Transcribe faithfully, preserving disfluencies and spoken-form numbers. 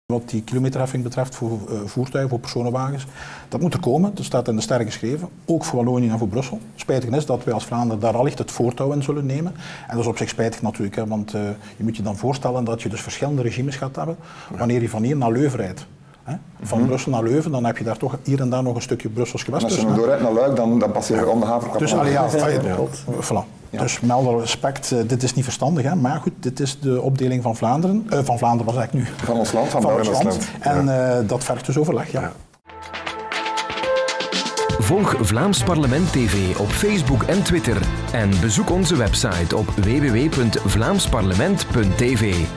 Wat die kilometerheffing betreft voor uh, voertuigen, voor personenwagens, dat moet er komen. Dat staat in de sterren geschreven, ook voor Wallonië en voor Brussel. Spijtig is dat wij als Vlaanderen daar allicht het voortouw in zullen nemen. En dat is op zich spijtig natuurlijk, hè, want uh, je moet je dan voorstellen dat je dus verschillende regimes gaat hebben wanneer je van hier naar Leuven rijdt. Hè? Van mm-hmm. Brussel naar Leuven, dan heb je daar toch hier en daar nog een stukje Brussels gewest. Als je nog doorrijdt naar Luik, dan, dan passeer je om de havenkap. Dus allee, ja, ja, ja, voilà. Ja. Dus met alle respect, uh, dit is niet verstandig, hè? Maar goed, dit is de opdeling van Vlaanderen. Uh, van Vlaanderen was ik nu. Van ons land, van, van ons land. land. En uh, dat vergt dus overleg, ja. ja. Volg Vlaams Parlement T V op Facebook en Twitter. En bezoek onze website op w w w punt vlaams parlement punt t v.